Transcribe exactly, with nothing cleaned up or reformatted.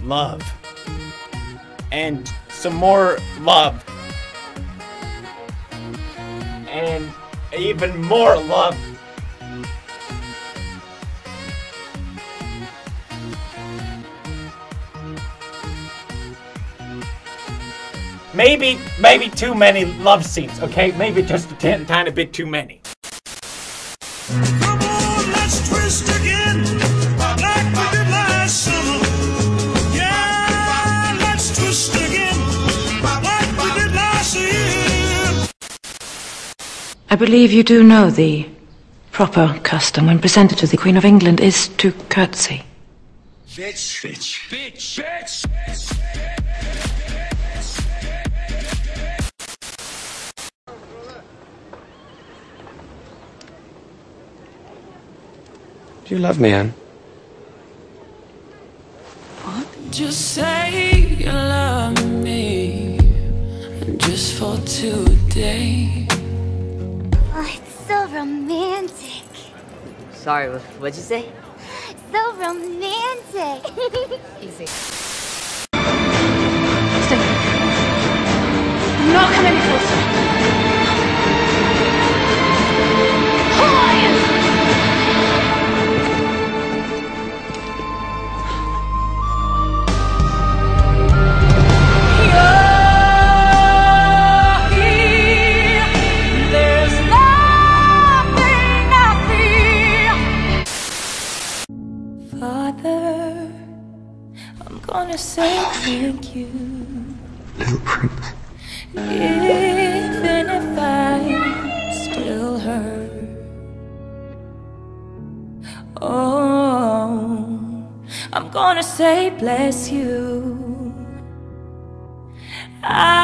love. And some more love. And even more love. Maybe, maybe too many love scenes, okay? Maybe just a tiny, tiny bit too many. Come on, let's twist again, like we did last summer. Yeah, let's twist again, like we did last year. I believe you do know the proper custom when presented to the Queen of England is to curtsy. Bitch, bitch, bitch, bitch. Do you love me, Anne? What? Just say you love me, just for today. Oh, it's so romantic. Sorry, what'd you say? So romantic. Easy. Stay. Do not come any closer. Father, I'm gonna say thank you. Little prince. Even if I still hurt. Oh, I'm gonna say bless you. I